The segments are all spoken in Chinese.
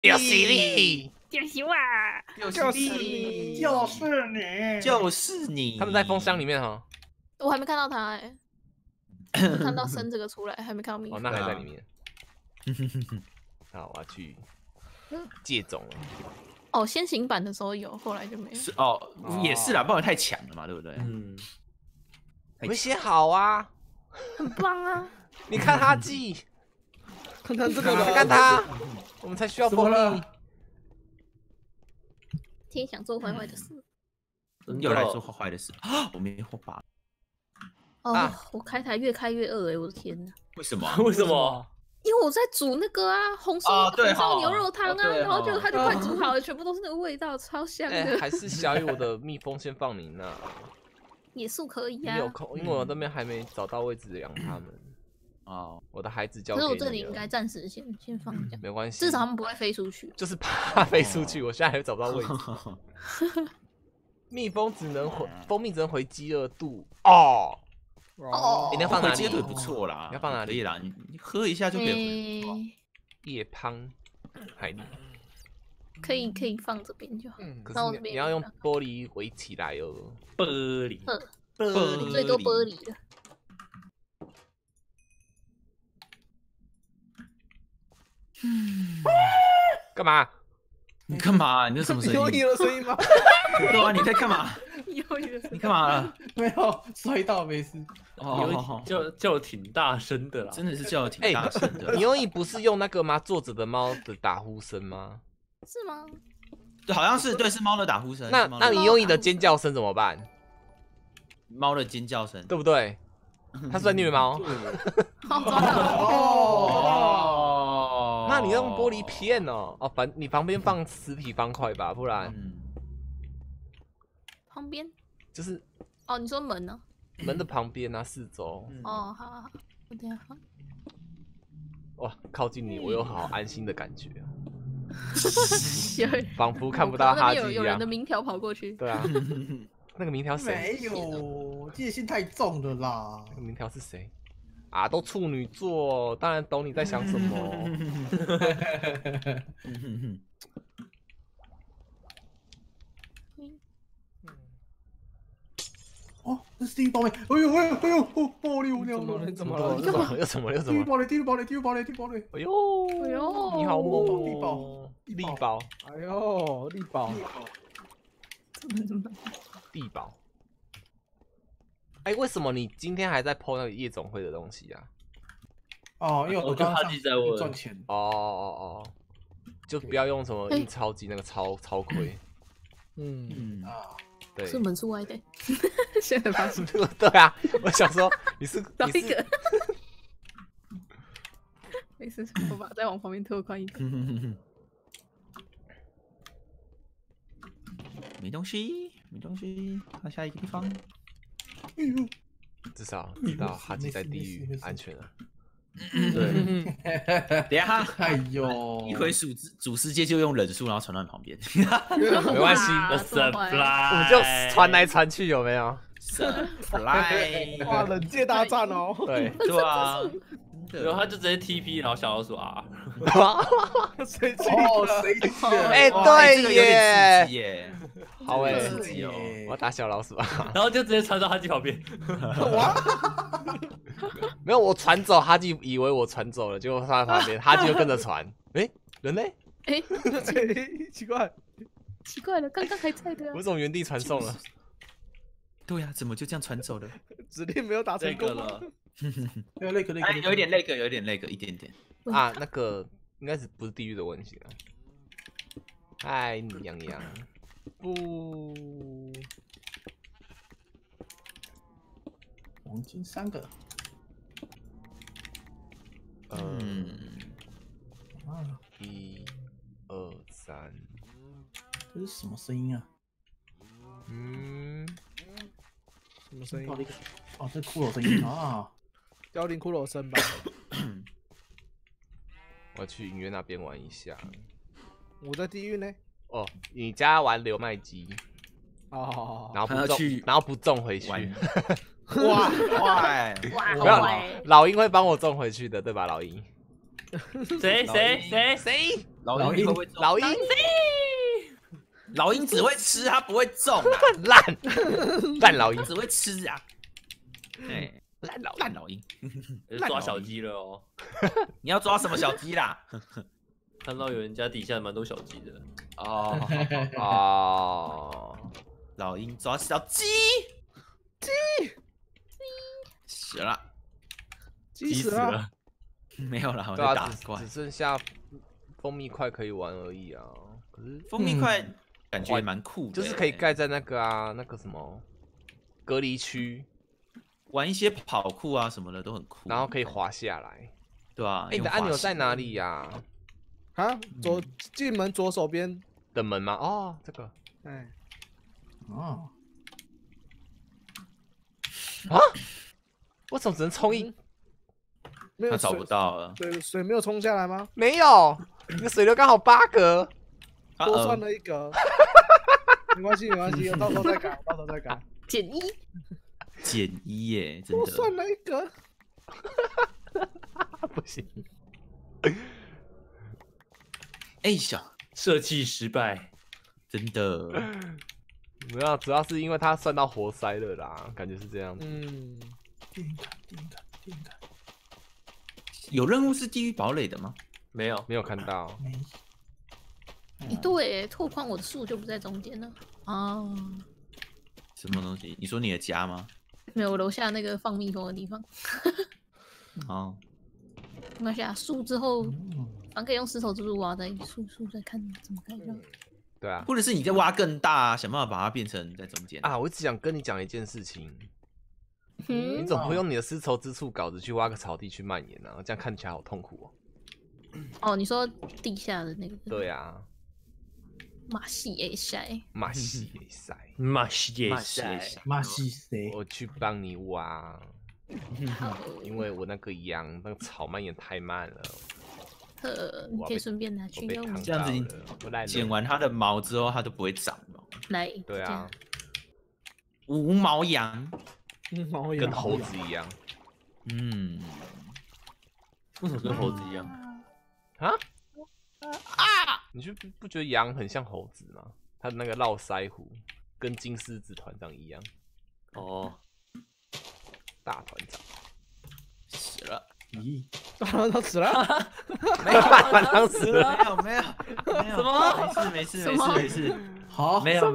就是你， 就是我， 就是你。 他们在蜂箱里面哈。 我还没看到他哎，我看到生这个出来，还没看到蜜哦， 蜂。 那还在里面。好，我要去借种了。 哦，先行版的时候有，后来就没有。 是哦，也是啦，不然太强了嘛，对不对？ 嗯，我写好啊， 很棒啊！ 你看哈记， 看看这个吧， 看他，我们才需要蜂蜜。 天想做坏坏的事。 又来做坏坏的事啊！我没火把。 哦，我开台越开越饿哎，我的天哪！ 为什么？ 为什么？ 因为我在煮那个啊，红烧牛肉汤啊，然后就它就快煮好了，全部都是那个味道，超香的。 还是小雨，我的蜜蜂先放你那。 野宿可以啊。 你有空，因为我那边还没找到位置养它们。哦，我的孩子交给你。 可是我这里应该暂时先放这样， 没关系， 至少他们不会飞出去。 就是怕飞出去，我现在还找不到位置。蜜蜂只能回，蜂蜜只能回饥饿度哦。你要放哪里？ 这个不错啦， 你要放哪里？ 可以啦，你喝一下就可以。 叶胖海里可以放这边就好。 可是你要用玻璃围起来哦。 玻璃， 最多玻璃的。 干嘛？ 你干嘛？你这什么声音？ 有你的声音吗？ 对啊，你在干嘛？你干嘛了？ 没有，摔到没事。 哦，叫挺大声的啦， 真的是叫挺大声的。 你用意不是用那个吗？坐着的猫的打呼声吗？ 是吗？ 对，好像是对，是猫的打呼声。 那你用意的尖叫声怎么办？ 猫的尖叫声， 对不对？它是在虐猫。 哦， 那你用玻璃片哦，你旁边放实体方块吧，不然。 旁边就是哦，你说门呢？ 门的旁边啊，四周。 哦，好，我等下放。 哇，靠近你，我有好安心的感觉啊， 有仿佛看不到哈基一样。 有人的名条跑过去。 对啊，那个名条谁？ 没有，戒心太重了啦。 那个名条是谁？啊，都处女座，当然懂你在想什么。 哦，这是第一包没？哎呦，玻璃无聊了， 怎么了？又怎么了？ 第一包嘞！ 哎呦，你好猛哦！力宝， 哎呦，力宝， 地宝。哎，为什么你今天还在 po 那个夜总会的东西啊？ 哦，因为我刚刚在问赚钱。 哦，就不要用什么印钞机那个超亏。对， 是门是歪的。现在发现。 对啊，我想说你是找一个。没事，我把再往旁边拓宽一点。 没东西，到下一个地方。 至少知道哈基在地狱安全了。 对，等下， 哎呦， 一回主世界就用忍术，然后传到你旁边， 没关系，我们就传来传去，有没有？ 哇，冷界大战哦！ 对啊， 然后他就直接 TP，然后小老鼠啊， 谁去了？ 哎，对耶， 好哎， 刺激哦！ 我要打小老鼠啊， 然后就直接传到哈基旁边。 没有，我传走哈基，以为我传走了，结果他在旁边，哈基就跟着传。哎，人嘞？ 哎， 奇怪了，刚刚还在的。 我怎么原地传送了？ 对呀，怎么就这样传走了？ 指令没有打成功了。 有点那个，一点点。 啊，那个应该是不是地狱的问题了？嗨，你洋洋，不。 黄金3个。 1、2、3， 这是什么声音啊？ 什么声音？哦，这骷髅声音啊！凋零骷髅声吧。 我去影院那边玩一下。 我在地狱呢。 哦，你家玩流麦机。 哦， 然后不中回去。 哇， 没有，老鹰会帮我种回去的，对吧？老鹰。 谁？ 老鹰会不会中？老鹰只会吃，它不会中啊！ 烂老鹰只会吃啊！哎，烂老鹰， 抓小鸡了哦。 你要抓什么小鸡啦？ 看到有人家底下蛮多小鸡的。 哦， 老鹰抓小鸡，死了， 鸡死了， 没有了，我在打怪， 只剩下蜂蜜块可以玩而已啊。可是蜂蜜块感觉蛮酷的， 就是可以盖在那个那个什么隔离区， 玩一些跑酷啊什么的都很酷， 然后可以滑下来， 对啊。 你的按钮在哪里呀？ 啊，进门左手边的门吗？哦，这个， 哎， 为什么只能冲一？ 他找不到了。 水没有冲下来吗？ 没有，你的水流刚好8格， 多算了1格。没关系，我到时候再改， 减1 耶，真的。 多算了1格。 不行。 哎呀， 设计失败， 真的。 没有，主要是因为他算到活塞了啦，感觉是这样子。 电感。 有任务是地狱堡垒的吗？ 没有看到。 对，拓宽我的树就不在中间了。哦。 什么东西？你说你的家吗？ 没有，我楼下那个放蜜蜂的地方。 哦。 没关系啊，树之后，反正可以用石头蜘蛛挖在树再看怎么开就。 对啊。 或者是你在挖更大，想办法把它变成在中间啊！我只想跟你讲一件事情。你怎么会用你的丝绸之处稿子去挖个草地去蔓延呢？这样看起来好痛苦哦。你说地下的那个？ 对啊。 马戏也塞。 我去帮你挖。因为我那个羊那个草蔓延太慢了。 你可以顺便拿去用。 这样子，你剪完它的毛之后，它都不会长了。 来， 对啊。 无毛羊。 跟猴子一样， 为什么跟猴子一样？ 你就不觉得羊很像猴子吗？它的那个络腮胡跟金狮子团长一样。 哦， 大团长死了。 咦，大团长死了？ 没有，大团长死了？没有， 什么？ 没事。 好， 没有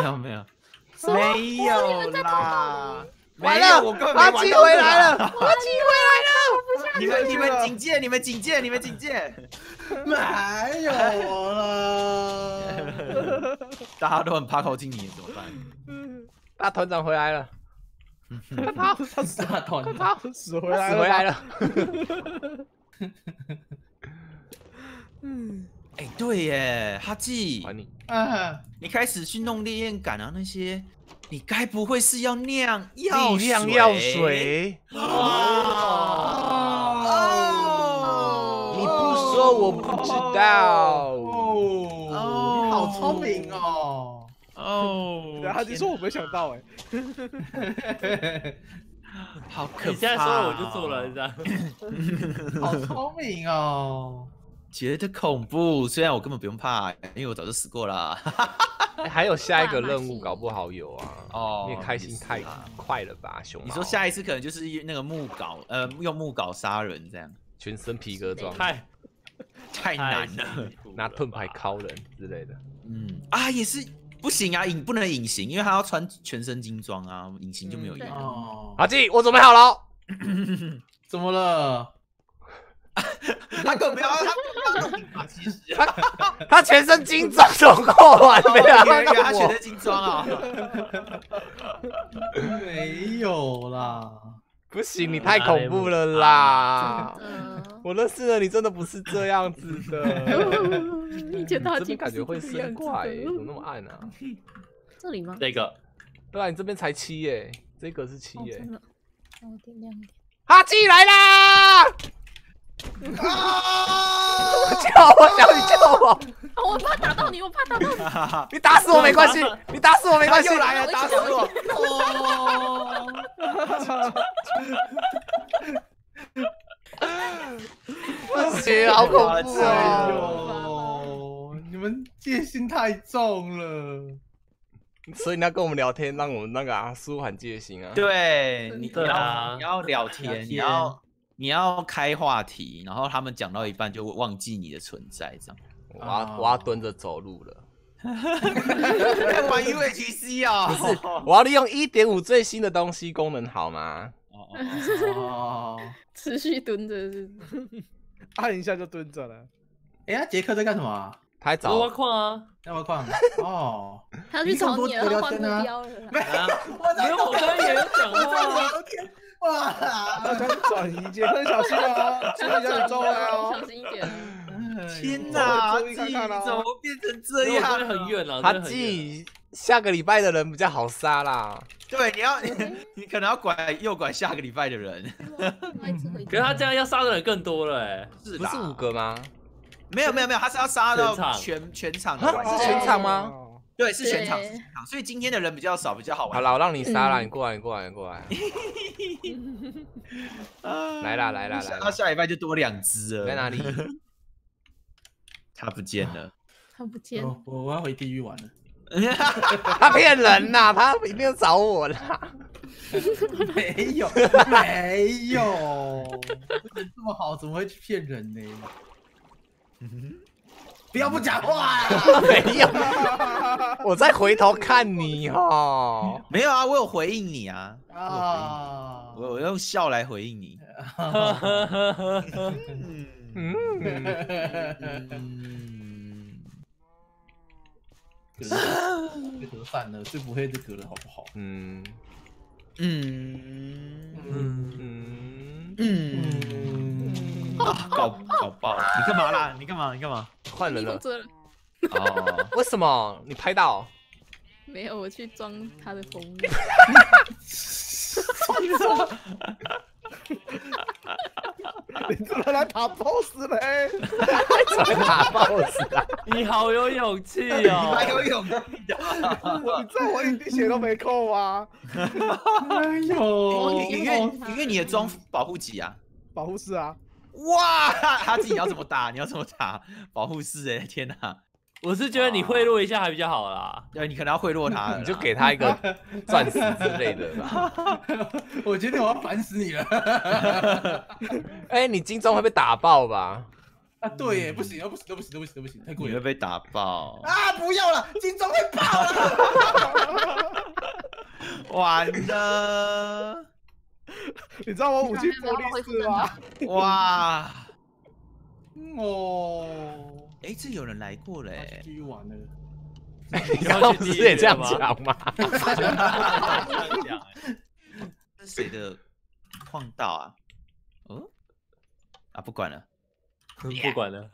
啦。 完了，阿基回来了！ 你们警戒！没有了。大家都很怕靠近你，怎么办？ 大团长回来了。 他死回来了。 哎，对耶，哈基， 还你。 你开始去弄烈焰感啊那些。你该不会是要酿力量药水？你不说我不知道。 你好聪明哦。他就说我没想到好可怕！ 你现在说了我就做了，这样。 好聪明哦。 觉得恐怖，虽然我根本不用怕，因为我早就死过了。 还有下一个任务，搞不好有啊！你开心太快了吧，熊猫！ 你说下一次可能就是那个木镐，用木镐杀人这样， 全身皮革装， 太难了， 拿盾牌敲人之类的。 也是不行啊，不能隐形，因为他要穿全身精装啊，隐形就没有用。 阿基，我准备好了。 怎么了？ 他根本不要弄隐法，其实他全身精装总够完没有？ 他全身精装啊？ 没有啦， 不行，你太恐怖了啦！我认识的你真的不是这样子的。 你觉得他这边感觉会生怪，怎么那么暗啊？ 这里吗？ 这个， 对啊，你这边才7耶，这个是7耶。 让我点亮一点。 哈基来啦！救我，小雨救我！ 我怕打到你，我怕打到你。 你打死我没关系，你打死我没关系。 又来了，打死我！ 不行，好恐怖哦！ 你们戒心太重了。 所以你要跟我们聊天，让我们那个舒缓戒心啊。 对，你啊要聊天，你要开话题，然后他们讲到一半就忘记你的存在，这样。 我要蹲着走路了。 在玩 UHC 啊？ 不是，我要利用 1.5 最新的东西功能，好吗？ 哦， 持续蹲着是。 按一下就蹲着了。 哎，杰克在干什么啊？ 他在找挖矿啊， 在挖矿。哦， 他去找你了，他换目标了。 没有，我刚刚也有讲话。 哇！ 大家转移，杰克小心哦，注意一下你周围哦， 小心一点。 天哪，自己怎么变成这样？ 真的很远了， 他自己下个礼拜的人比较好杀啦。 对，你可能要诱拐下个礼拜的人。 可是他这样要杀的人更多了哎， 不是5个吗？ 没有，他是要杀到全场的。 是全场吗？ 对，是全场，所以今天的人比较少，比较好玩。 好了，我让你杀了，你过来。来啦！ 他下礼拜就多2只了。 在哪里？ 他不见了。 我要回地狱玩了。 他骗人呐！他一定要找我啦。 没有，人这么好，怎么会去骗人呢？不要不讲话！ 没有，我再回头看你哦。 没有啊，我有回应你啊。我用笑来回应你。 隔饭了，最不会就隔了，好不好？ 搞爆！你干嘛啦？你干嘛？ 换人了。 哦， 为什么？你拍到？ 没有，我去装他的封面。 你怎么来打 BOSS 嘞？ 怎么打 BOSS 啊？ 你好有勇气哦！ 还有勇气的。 你知道我一滴血都没扣吗？ 哎呦， 因为你的装保护几啊？ 保护4啊。 哇，他自己要怎么打？你要怎么打？保护4哎，天哪！ 我是觉得你贿赂一下还比较好啦。 对，你可能要贿赂他， 你就给他一个钻石之类的吧。 我决定我要烦死你了。 哎，你金钟会被打爆吧？ 啊，对耶，不行，太贵了， 你会被打爆啊！不要了，金钟会爆了。 完了。 你知道我武器玻璃是吗？ 哇！ 哦。 哎，这有人来过嘞！ 地狱玩了。 你刚刚不是也这样讲吗？ 这是谁的矿道啊？不管了， 不管了。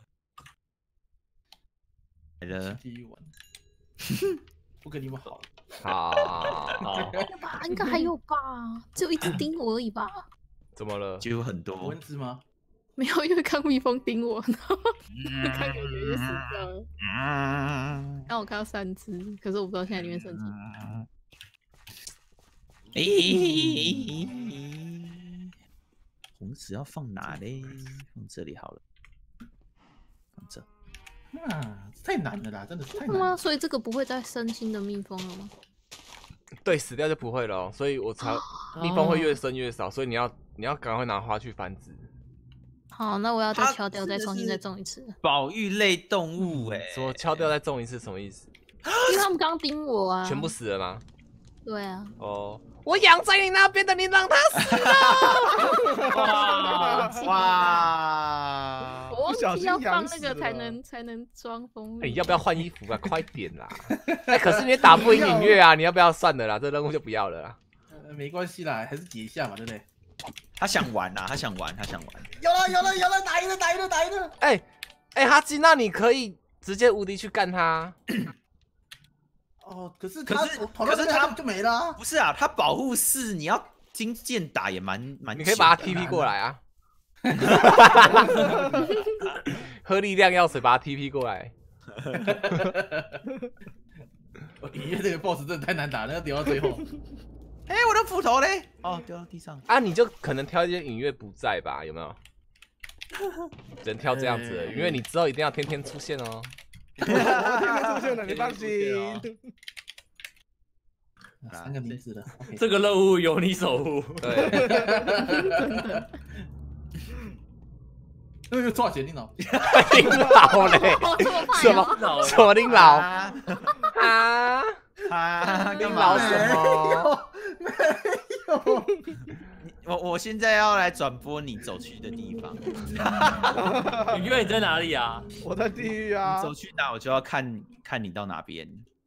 来了。 地狱玩。不跟你们好。 好。 应该还有吧？只有一只叮我而已吧？ 怎么了？ 就有很多蚊子吗？ 没有，因为刚蜜蜂叮我，然后看有没有死掉。刚我看到3只，可是我不知道现在里面剩几。红石要放哪嘞？放这里好了。放这。 太难了啦，真的是太难了。 吗？所以这个不会再生新的蜜蜂了吗？ 对，死掉就不会了，所以我才蜜蜂会越生越少，所以你要赶快拿花去繁殖。 好，那我要再敲掉，再重新再种一次。 保育类动物说敲掉再种一次什么意思？ 因为他们刚叮我啊。 全部死了吗？ 对啊。 哦，我养在你那边的，你让他死了！哇！ 我忘记要放那个才能装封面。 你要不要换衣服啊？快点啦！可是你打不赢影月啊，你要不要算了啦？这任务就不要了啦。 没关系啦，还是解一下嘛，对不对？ 他想玩啦，他想玩。 有了，打赢了！ 哎，哈基，那你可以直接无敌去干他。 可是他就没了。 不是啊，他保护4，你要金剑打也蛮。 你可以把他 TP 过来啊。喝力量药水把他 TP 过来。 隐约这个 BOSS 真的太难打了，要留到最后。 我的斧头嘞！掉到地上。 你就可能挑一些隐月不在吧？有没有？只能挑这样子，因为你之后一定要天天出现哦。 我天边出现了，你放心。 3个名字了， 这个任务由你守护。 对， 又多少钱？领导？ 领老嘞，什么什么领老啊？领老什么？ 我现在要来转播你走去的地方。 你以为你在哪里啊？ 我在地狱啊！ 走去哪我就要看你到哪边。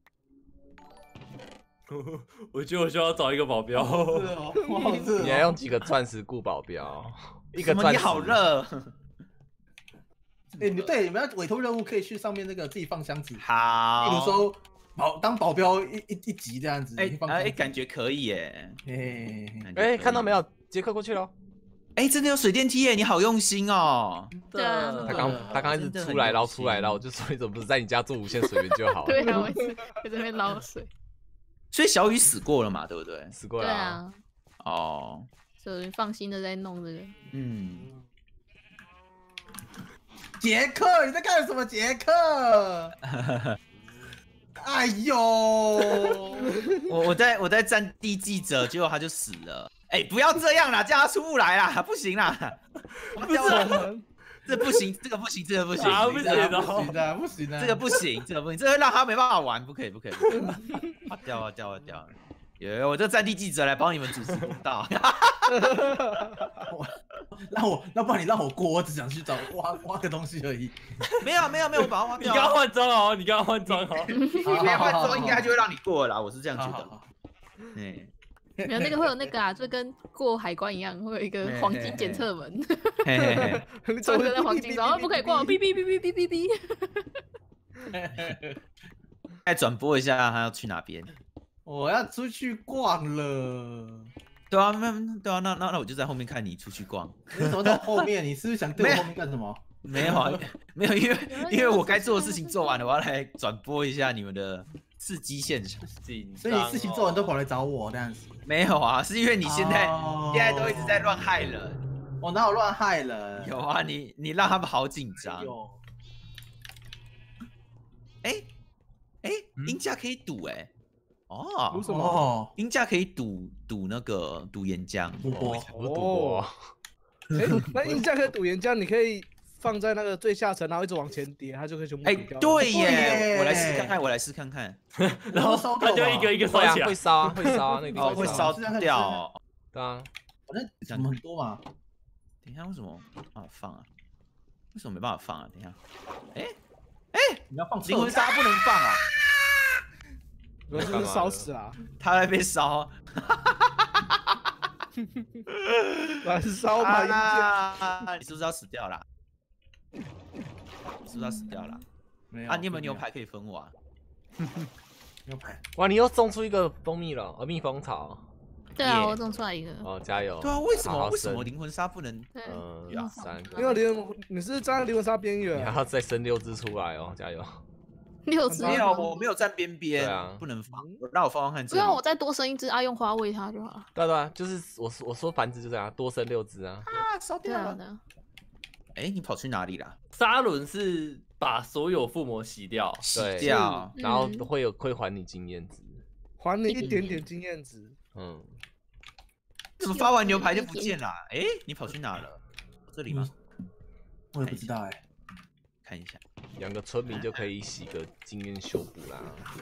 我觉得我需要找一个保镖。 你要用几个钻石雇保镖？一个钻石。 你好热。 哎，你们要委托任务可以去上面那个自己放箱子。 好。 比如说当保镖一集这样子。 感觉可以耶。 哎，看到没有？杰克过去了。 哎，真的有水电梯耶！你好用心哦。 对啊。 他刚一直出来捞，我就说你怎么不是在你家做无限水源就好了？ 对啊，我在这边捞水。 所以小雨死过了嘛，对不对？ 死过了。 对啊。 哦。 所以放心的在弄这个。 嗯。 杰克，你在干什么？杰克。哎呦！ 我在战地记者，结果他就死了。哎，不要这样啦，这样他出不来啦，不行啦。 不是。 这不行，这个不行，这个不行， 不行的，不行的， 这个不行，这会让他没办法玩，不可以。掉了。有我这战地记者来帮你们主持公道。 那不然你让我过，我只想去找挖个东西而已。 没有，我把它挖掉。 你刚换装哦，你刚换装哦。 你别换装，应该就会让你过了啦，我是这样觉得。 嗯。 没有那个会有那个啊，就跟过海关一样，会有一个黄金检测门。装着那黄金，然后不可以过，哔哔哔哔哔哔哔。 再转播一下他要去哪边。 我要出去逛了。 对啊，那我就在后面看你出去逛。 你怎么在后面？你是不是想对我后面干什么？ 没有，因为我该做的事情做完了，我要来转播一下你们的刺激现场。 所以你事情做完都跑来找我这样子。 没有啊，是因为你现在都一直在乱害人。 我哪有乱害人？ 有啊，你让他们好紧张。鹰架可以赌哎。哦。 赌什么？ 鹰架可以赌那个赌岩浆。 赌博。 那鹰架可以赌岩浆，你可以放在那个最下层，然后一直往前叠，它就可以全部抵掉。 对耶，我来试看看。 然后它就一个一个烧起来， 会烧啊，那个会烧掉。 对啊， 反正怎么很多嘛。 等一下，为什么没办法放啊？为什么没办法放啊？等一下， 你要放灵魂沙不能放啊？ 我是不是烧死啊？ 他在被烧。 燃烧吧！ 你是不是要死掉啦？ 没有啊，你有没有牛排可以分我啊？ 牛排。 哇，你又种出一个蜂蜜了，蜜蜂草。 对啊，我种出来一个。 哦，加油！ 对啊，为什么灵魂沙不能 ？3个。 因为你是站在灵魂沙边缘， 你还要再生6只出来哦，加油 ！6只？ 没有，我没有站边边， 对啊， 不能放。让我放看。 不要，我再多生1只，用花喂它就好了。 对啊，就是我说繁殖就这样，多生6只啊。 烧掉了。哎，你跑去哪里啦？ 沙轮是把所有附魔洗掉， 然后会还你经验值， 还你一点点经验值。 怎么发完牛排就不见了？哎，你跑去哪了？这里吗？ 我也不知道哎， 看一下， 养个村民就可以洗个经验修补啦。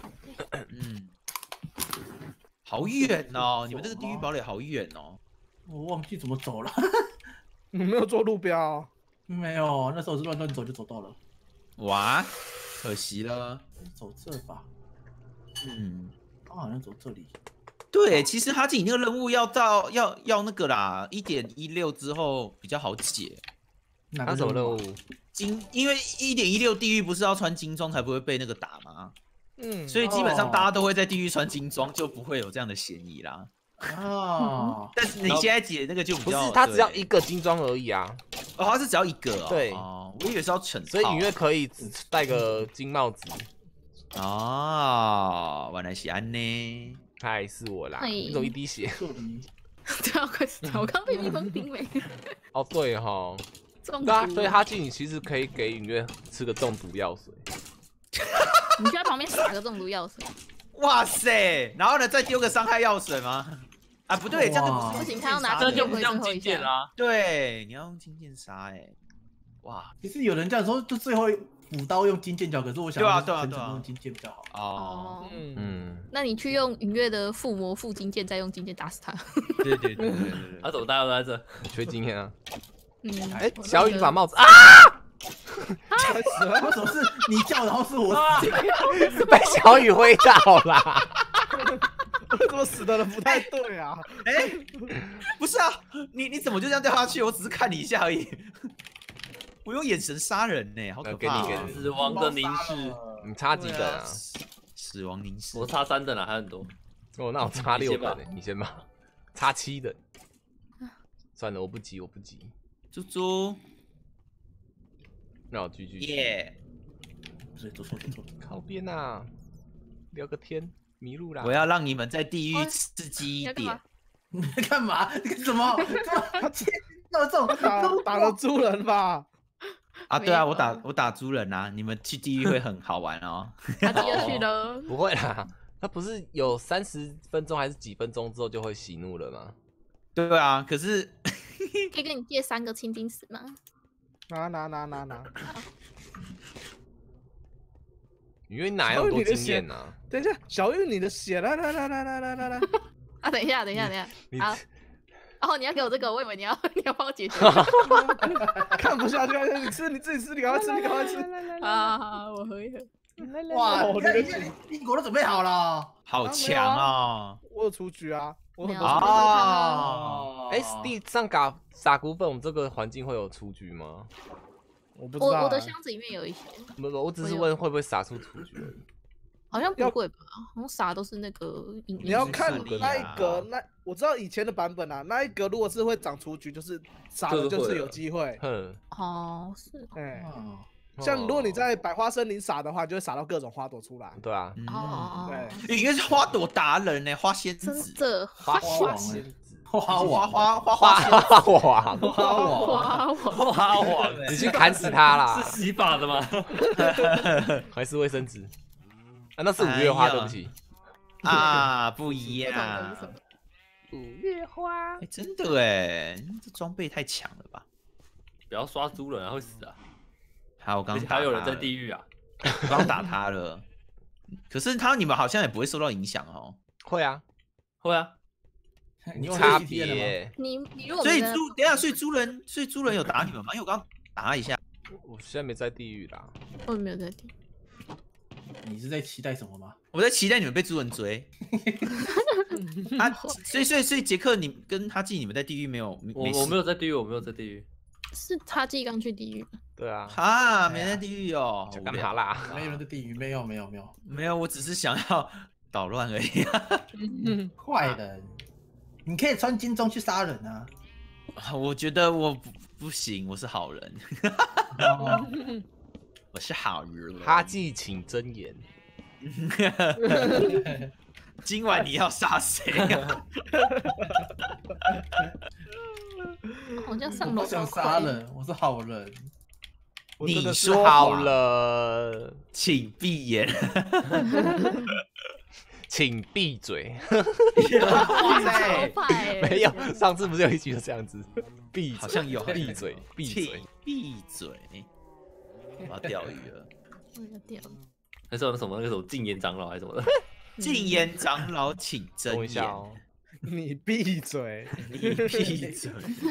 好远哦！你们这个地狱堡垒好远哦。 我忘记怎么走了。 你没有做路标？ 没有，那时候是乱走就走到了。 哇，可惜了。 走这吧。他好像走这里。 对，其实哈基那个任务要那个啦，1.16之后比较好解。 哪什么任务？ 因为1.16地狱不是要穿金装才不会被那个打吗？所以基本上大家都会在地狱穿金装，就不会有这样的嫌疑啦。但是你现在解那个就比较不是，他只要1个金装而已啊。 哦，他是只要1个哦。 对， 我以为是要全套。 所以隐约可以只戴个金帽子。 哦，原来是安呢。 嗨，是我啦，你怎么一滴血？ 对啊，快死掉！我刚被蜜蜂叮没。 哦，对哈。对啊，所以哈基你其实可以给隐约吃个中毒药水。 你就在旁边撒个中毒药水。 哇塞，然后呢再丢个伤害药水吗？啊，不对，这样就不行，他要拿这金剑就不像回最后一下。 金剑啦。 对，你要用金剑杀哇！ 其实有人这样说，就最后补刀用金剑脚，可是我想全程用金剑比较好。 哦，那你去用云月的附魔附金剑，再用金剑打死他。 对。 他怎么大家都在这？ 我缺经验啊。 哎， 小雨把帽子啊！ 为什么是你叫，然后是我死？ 被小雨挥到啦！ 怎么死的人不太对啊？ 不是啊，你怎么就这样掉下去？我只是看你一下而已。我用眼神杀人呢，好可怕！ 给你死亡的凝视， 你差几等啊？ 死亡凝视， 我差3等了，还很多。 哦，那我差6等呢，你先吧。差7等。算了，我不急。 猪猪， 那我继续。 耶！ 走错。 靠边啊！聊个天，迷路啦！ 我要让你们在地狱刺激一点。 你干嘛？你干什么？他切到这种打了猪人吧？ 啊，对啊，我打猪人啊，你们去地狱会很好玩哦。 他第二去了。 不会啦，他不是有30分钟还是几分钟之后就会息怒了吗？ 对啊，可是可以跟你借3个青金石吗？ 拿。 因为哪有多经验啊？ 等一下，小玉你的血来。 啊，等一下。好。然后你要给我这个，我以为你要帮我解决。 看不下去，你吃，你自己吃，你赶快吃。 啊，我喝一喝。 哇，你英国都准备好了， 好强啊！ 我有出局啊，我很多哦。 地上撒骨粉，我们这个环境会有出局吗？ 我不知道。 我的箱子里面有一些。 不，我只是问会不会撒出出局而已。 好像不会吧？好像撒都是那个。 你要看那一格，我知道以前的版本啊，那一格如果是会长出局，就是撒的就是有机会。 哦，是。 像如果你在百花森林撒的话，就会撒到各种花朵出来。 对啊。 对。 应该是花朵达人呢，花仙子。 真的。 花仙子。 花王。 你去砍死他啦！ 是洗发的吗？ 还是卫生纸？啊，那是5月花，对不起。 啊，不一样。 5月花。 真的哎，这装备太强了吧！ 不要刷猪人啊，会死啊！ 好，我刚还有人在地狱啊！ 我刚打他了，可是你们好像也不会受到影响哦。 会啊。 你差别。 你如果所以猪人有打你们吗？因为我刚打他一下。 我现在没在地狱啦。 我没有在地狱。 你是在期待什么吗？ 我在期待你们被猪人追。所以杰克，你跟哈记，你们在地狱没有？ 我没有在地狱，我没有在地狱。 是哈记刚去地狱。 对啊。 哈，没在地狱哦。 干嘛啦？ 没有人在地狱，没有。 没有，我只是想要捣乱而已。 坏人，你可以穿金装去杀人啊。 我觉得我不行，我是好人。我是好人。 哈记，请睁眼。 今晚你要杀谁啊？ 好像上楼。 我想杀人，我是好人。 你说好了， 请闭眼。 请闭嘴。 哇塞， 没有，上次不是有一局就这样子？闭， 好像有。 闭嘴，闭嘴， 闭嘴。我要钓鱼了。 我要钓鱼。 还是有什么禁言长老还是什么的？ 禁言长老，请睁眼。 你闭嘴！ 你闭嘴！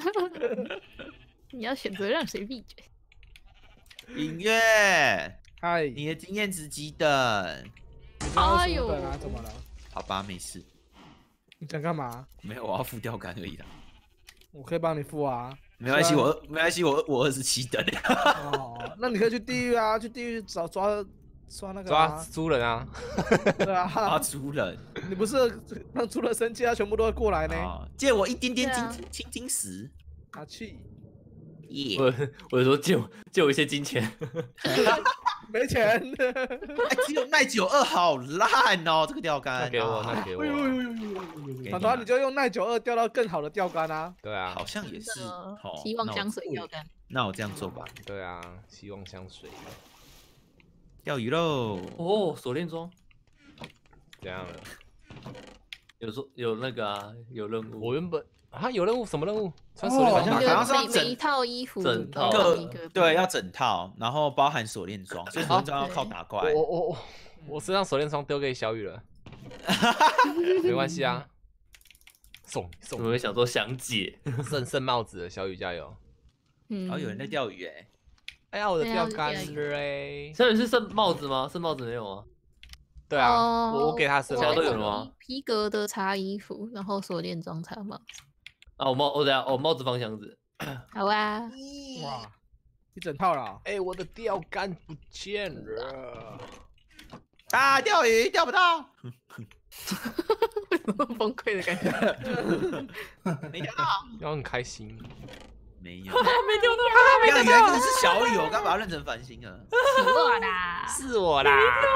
你要选择让谁闭嘴？ 音乐， 嗨， 你的经验值几等？ 哎呦， 怎么了？ 好吧，没事。 你想干嘛？ 没有，我要付钓竿而已啦。 我可以帮你付啊。 没关系，我27等。 哦，那你可以去地狱啊，去地狱抓那个抓猪人啊。 对啊， 抓猪人。 你不是让猪人生气，他全部都会过来呢。 借我一点点青金石。 拿去。 我就说借我一些金钱。 没钱。 只有耐92，好烂哦，这个钓竿。 那给我。 团团你就用耐92钓到更好的钓竿啊。 对啊， 好像也是。 希望香水钓竿。 那我这样做吧。 对啊，希望香水。 钓鱼喽！ 哦，锁链装这样了。 有那个啊，有任务。 我原本有任务，什么任务？穿锁链装好像是要每一套衣服整套对，要整套，然后包含锁链装，所以锁链装要靠打怪。 我身上锁链装丢给小雨了，没关系啊。送， 我会想说想解， 剩帽子了，小雨加油。 然后有人在钓鱼哎呀，我的钓竿嘞！ 小雨是剩帽子吗？剩帽子没有吗？ 对啊，我给他剩其他都有了吗？ 皮革的擦衣服，然后锁链装擦帽子。 啊，我等下，帽子放箱子。 好啊。 哇，一整套啦！ 哎，我的钓竿不见了。 啊，钓鱼钓不到。 为什么崩溃的感觉？ 没钓到， 要很开心。 没有， 没钓到， 钓鱼真的是小雨，我刚把它认成繁星了。 是我啦， 是我啦。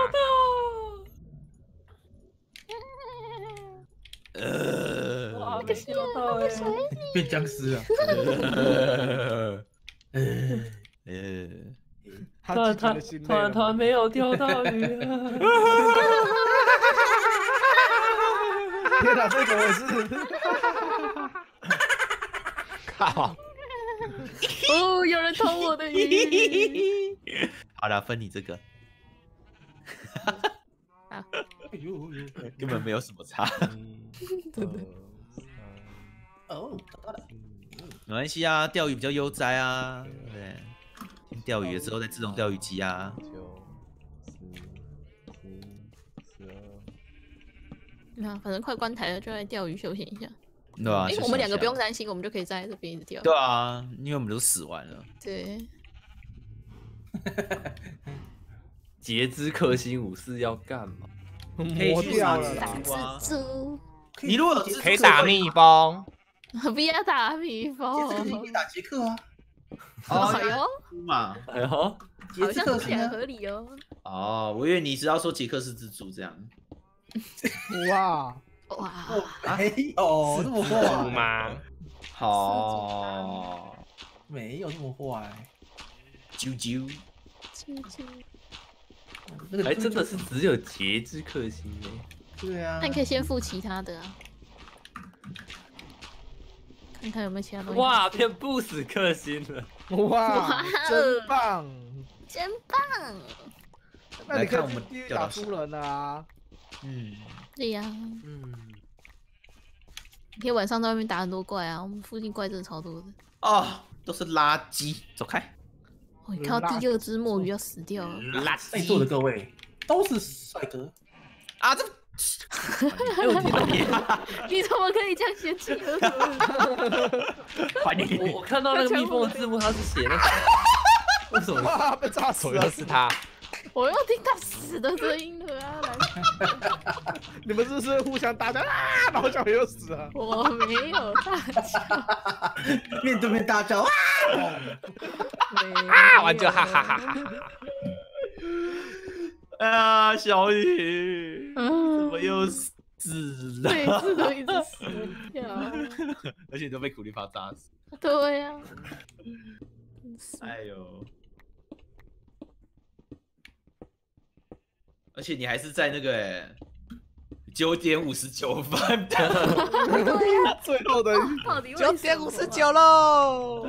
哇，没钓到哎， 变僵尸了。 他没有钓到鱼啊！ 天哪，这个我是靠！ 哦，有人偷我的鱼。 好了，分你这个。根本没有什么差。 哦，找到了。 没关系啊，钓鱼比较悠哉啊。对，先钓鱼了之后再自动钓鱼机啊。 那反正快关台了，就来钓鱼休闲一下。 对啊， 我们两个不用担心，我们就可以在这边一直钓。 对啊，因为我们都死完了。 对。 截肢克星武士要干嘛？ 磨掉了啦。 蜘蛛。 你如果可以打蜜蜂， 不要打蜜蜂。 可以打杰克啊。 哎呦， 嘛， 哎呦， 好像听起来合理哦。 哦，我以为你是要说杰克是蜘蛛这样。 哇， 没有这么坏吗？ 好， 没有这么坏。 啾啾， 还真的是只有截肢克星哎。 对啊。 那你可以先付其他的啊，看看有没有其他东西。 哇，变不死克星了！ 哇，真棒， 真棒！ 那你可以去地狱打输人啊。 对呀。你可以晚上在外面打很多怪啊，我们附近怪真的超多的。 哦，都是垃圾，走开！ 哦，你看到第二只墨鱼要死掉了。 垃圾！ 在座的各位都是帅哥啊，这。 哎，我听到你， 你怎么可以这样嫌弃儿童？我看到那个蜜蜂的字幕，它是写那个，为什么？ 哇，被炸死了！ 又是他， 我又听到死的声音了啊！ 你们是不是互相打架啊？然后小朋友死了。 我没有大叫， 面对面大叫啊！ 完就哈哈哈哈！ 啊，小雨，怎么又死了？ 每次都一直死掉， 而且你都被苦力怕炸死。 对呀。 哎呦！而且你还是在那个9:59分的， 最后的 9:59喽！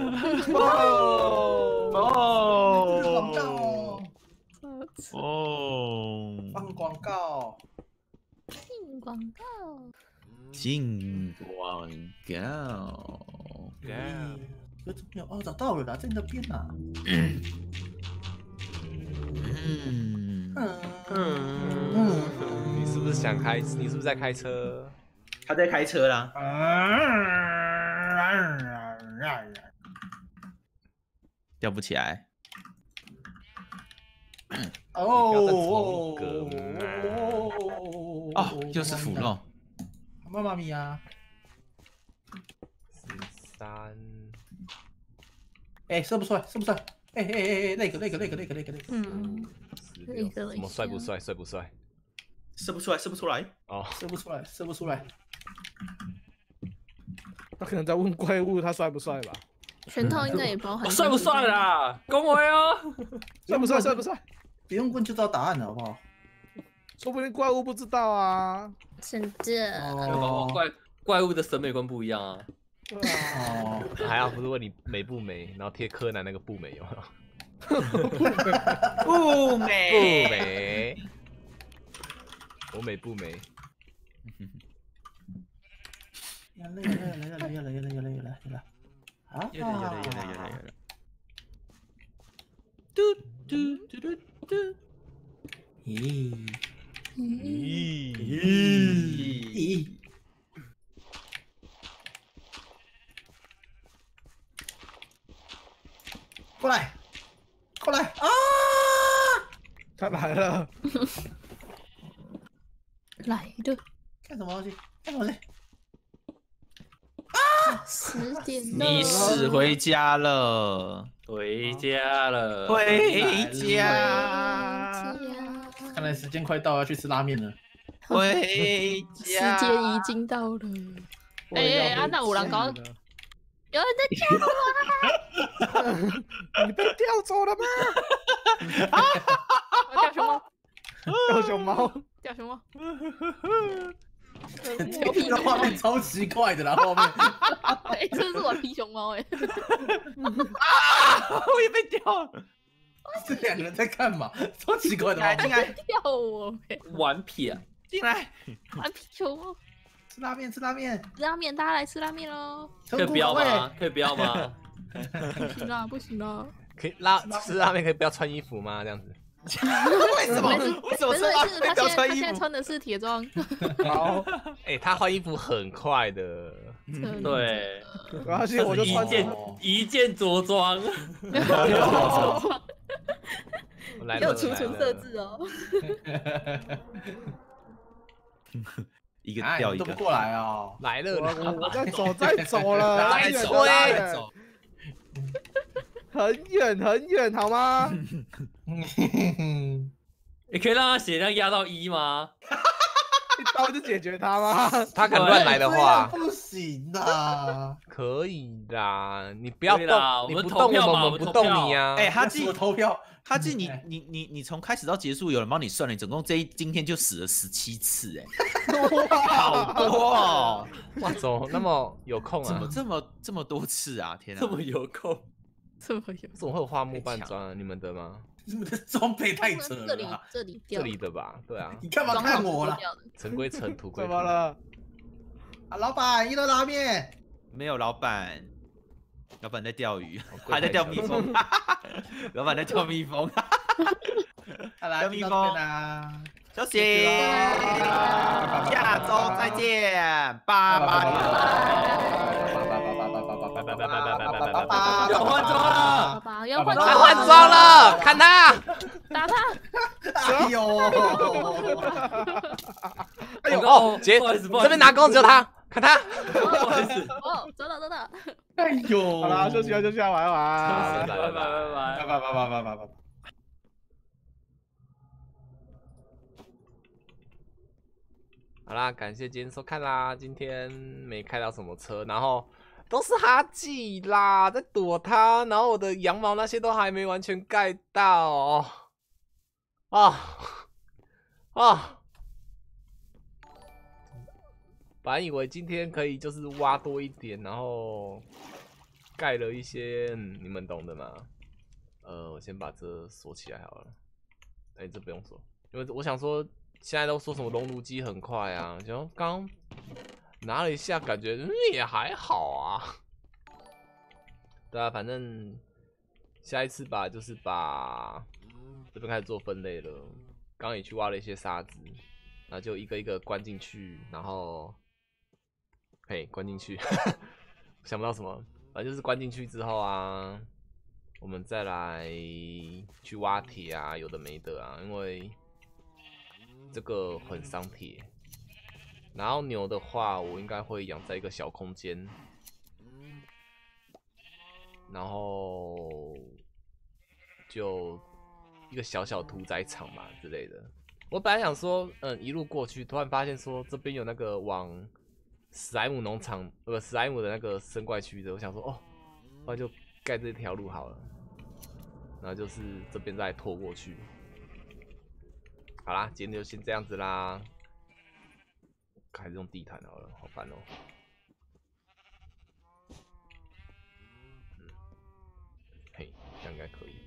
放广告， 进广告， 进广告， 可怎么有？哦，找到了啦，在那边啦。 你是不是想开？你是不是在开车？ 他在开车啦。吊不起来。 哦， 又是腐肉。 妈妈咪呀 ！13。 哎，射不出来，射不出来！哎，那个。 什么帅不帅？帅不帅？ 射不出来，射不出来。 哦， 射不出来，射不出来。 他可能在问怪物他帅不帅吧？ 全套应该也包含。 帅不帅啦？恭维哦！ 帅不帅？帅不帅？ 不用问就知道答案了，好不好？ 说不定怪物不知道啊。 真的。 哦，怪物的审美观不一样啊。 哦， 还好不是问你美不美，然后贴柯南那个不美有没有？ 不美， 不美，我美不美？ 来了，啊！ 有了。嘟嘟嘟嘟嘟。咦。 过来啊！ 他来了， 来的。 干什么东西？干什么东西？ 10点了， 你死回家了， 回家了， 回家。 看来时间快到，要去吃拉面了。 回家， 时间已经到了。哎，安娜五郎高，有人在叫我！你被调走了吗？ 钓熊猫， 钓熊猫， 钓熊猫。 这个画面超奇怪的啦，后面。 哎，这是我皮熊猫哎。 啊！我也被钓了。 这两个人在干嘛？超奇怪的。 进来， 钓我呗。 顽皮啊！ 进来。 顽皮熊猫。 吃拉面，吃拉面， 吃拉面，大家来吃拉面喽！ 可以不要吗？可以不要吗？ 不行啦，不行啦。 可以吃拉面可以不要穿衣服吗？这样子？ 为什么？为什么吃拉面不要穿衣服？ 他现在穿的是铁装。 好， 哎，他换衣服很快的。 对， 然后我就穿一件着装。 有储存设置哦。 一个掉一个， 都不过来哦！ 来了， 我在走，在走了， 来走，很远很远，好吗？ 你可以让他血量压到1吗？ 一刀就解决他吗？ 他敢乱来的话， 不行的。 可以啦，你不要动， 你不动我们不动你呀。 哎，哈记投票。 哈记，你从开始到结束，有人帮你算了，你总共今天就死了17次，哎，好多哦！ 哇，怎么那么有空啊？ 怎么这么多次啊？天啊， 这么有空， 这么有？ 怎么会有花木半装啊？你们的吗？ 你们的装备太扯了。 这里的吧？对啊。 你干嘛看我了？ 尘归尘，土归土。 怎么了？ 啊，老板，1楼拉面。 没有老板。老板在钓鱼，还在钓蜜蜂。老板在钓蜜蜂。 钓蜜蜂啊！ 休息。下周再见，拜拜。 要换装了， 要换装了，看他， 打他。 哎呦！ 哎呦哦，姐，这边拿弓只有他。看他， 不好意思， 哦，走了。 哎呦， 好啦，休息，玩玩，拜拜。 好啦，感谢今天收看啦。今天没开到什么车，然后都是哈记啦，在躲他，然后我的羊毛那些都还没完全盖到啊。本来以为今天可以就是挖多一点，然后盖了一些，你们懂的嘛？我先把这锁起来好了。哎，这不用锁，因为我想说，现在都说什么熔炉机很快啊，就刚拿了一下，感觉也还好啊。对啊，反正下一次吧，就是把这边开始做分类了。刚刚也去挖了一些沙子，那就一个一个关进去，然后。嘿，关进去，想不到什么，反正就是关进去之后啊，我们再来去挖铁啊，有的没的啊，因为这个很伤铁。然后牛的话，我应该会养在一个小空间，然后就一个小小屠宰场嘛之类的。我本来想说，一路过去，突然发现说这边有那个往史莱姆农场，史莱姆的那个生怪区的，我想说，哦，那就盖这条路好了，然后就是这边再拖过去， 好啦，今天就先这样子啦。还是用地毯好了，好烦哦。嘿，这样应该可以。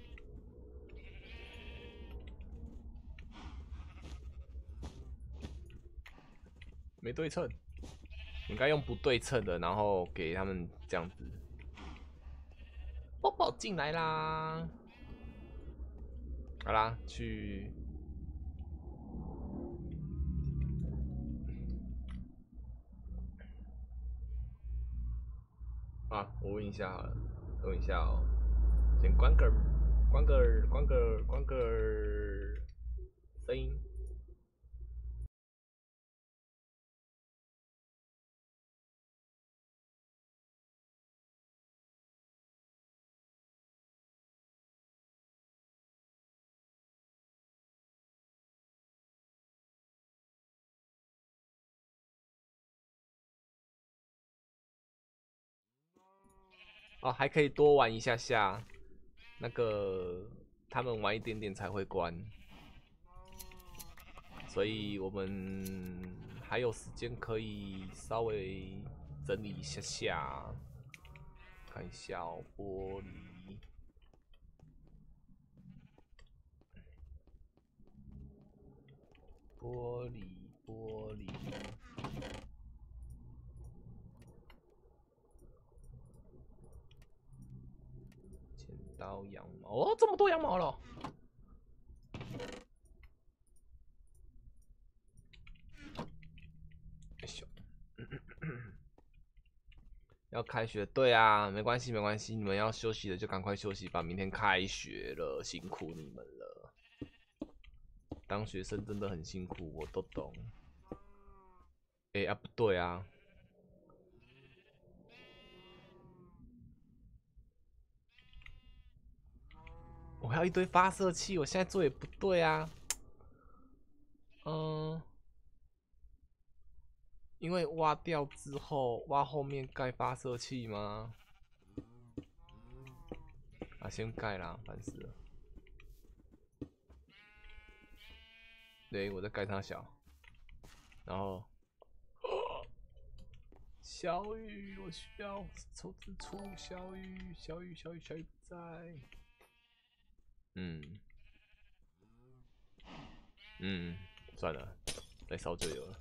没对称，应该用不对称的，然后给他们这样子。宝宝进来啦！好啦，去。啊，我问一下好了，问一下哦。先关个声音。哦，还可以多玩一下下，那个他们玩一点点才会关，所以我们还有时间可以稍微整理一下下，看一下哦，玻璃，玻璃。刀羊毛哦，这么多羊毛了！哎呦，要开学，对啊，没关系没关系，你们要休息的就赶快休息吧，明天开学了，辛苦你们了。当学生真的很辛苦，我都懂。哎啊，不对啊。我还有一堆发射器，我现在做也不对啊。因为挖掉之后，挖后面盖发射器吗？啊，先盖啦，烦死了。对，我在盖它小，然后，小雨，我需要抽支出，小雨不在。算了，再烧就有了。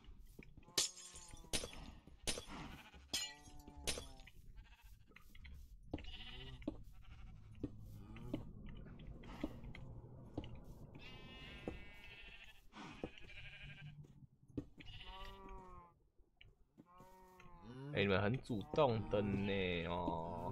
你们很主动的呢哦。